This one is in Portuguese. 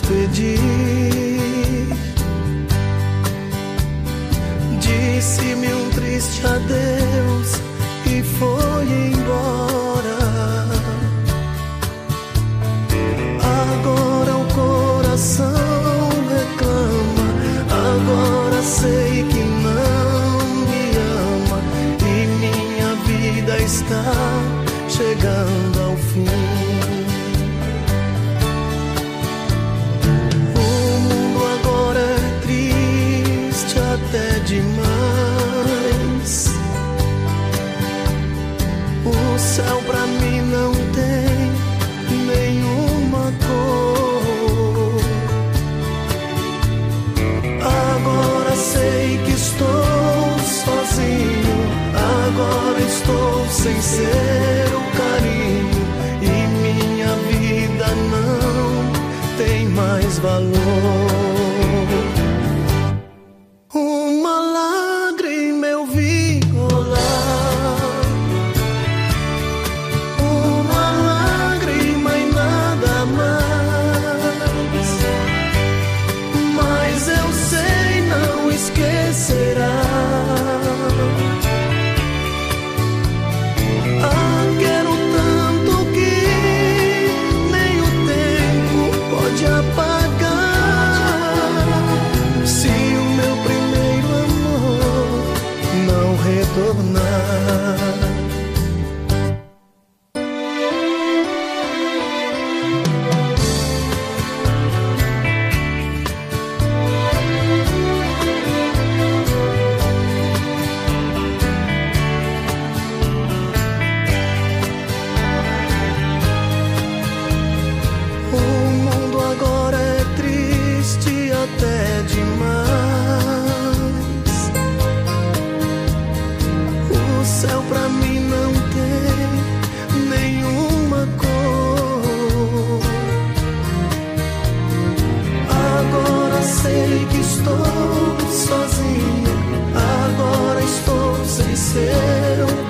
despedir. Disse-me um triste adeus e foi embora. Agora o coração reclama, agora sei que não me ama e minha vida está chegando ao fim. O mundo agora é triste até demais. O céu pra mim não tem nenhuma cor. Agora sei que estou sozinho, agora estou sem seu carinho e minha vida não tem mais valor. Uma lágrima eu vi rolar, uma lágrima e nada mais, mas eu sei não esquecerá. Ah, quero tanto que nem o tempo pode apagar. Se o meu primeiro amor não retornar. O mundo agora é triste até demais. O céu pra mim não tem nenhuma cor. Agora sei que estou sozinho, agora estou sem seu